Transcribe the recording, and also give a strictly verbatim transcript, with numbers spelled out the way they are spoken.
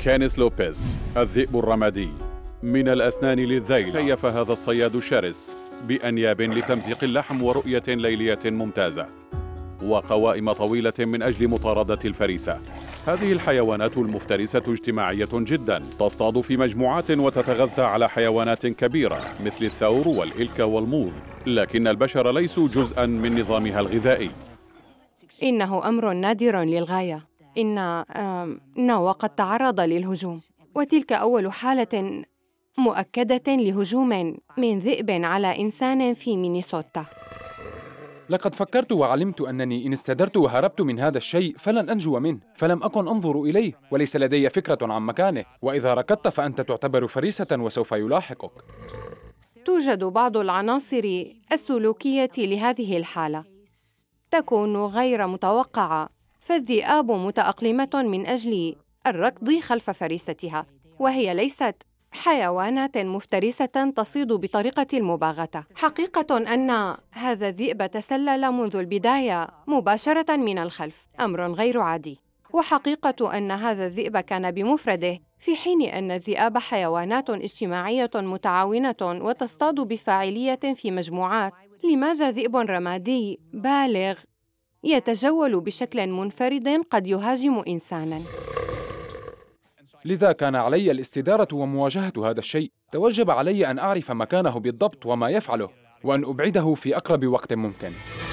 كانيس لوبيز الذئب الرمادي. من الأسنان للذيل كيف هذا الصياد الشرس بأنياب لتمزيق اللحم ورؤية ليلية ممتازة وقوائم طويلة من أجل مطاردة الفريسة. هذه الحيوانات المفترسة اجتماعية جدا، تصطاد في مجموعات وتتغذى على حيوانات كبيرة مثل الثور والإلك والموظ، لكن البشر ليسوا جزءا من نظامها الغذائي. إنه أمر نادر للغاية. إن نوا قد تعرض للهجوم، وتلك أول حالة مؤكدة لهجوم من ذئب على إنسان في مينيسوتا. لقد فكرت وعلمت أنني إن استدرت وهربت من هذا الشيء فلن أنجو منه، فلم أكن أنظر إليه وليس لدي فكرة عن مكانه، وإذا ركضت فأنت تعتبر فريسة وسوف يلاحقك. توجد بعض العناصر السلوكية لهذه الحالة تكون غير متوقعة، فالذئاب متأقلمة من أجل الركض خلف فريستها، وهي ليست حيوانات مفترسة تصيد بطريقة المباغتة. حقيقة أن هذا الذئب تسلل منذ البداية مباشرة من الخلف، أمر غير عادي. وحقيقة أن هذا الذئب كان بمفرده، في حين أن الذئاب حيوانات اجتماعية متعاونة وتصطاد بفاعلية في مجموعات. لماذا ذئب رمادي بالغ يتجول بشكل منفرد قد يهاجم إنساناً؟ لذا كان علي الاستدارة ومواجهة هذا الشيء. توجب علي أن أعرف مكانه بالضبط وما يفعله، وأن أبعده في أقرب وقت ممكن.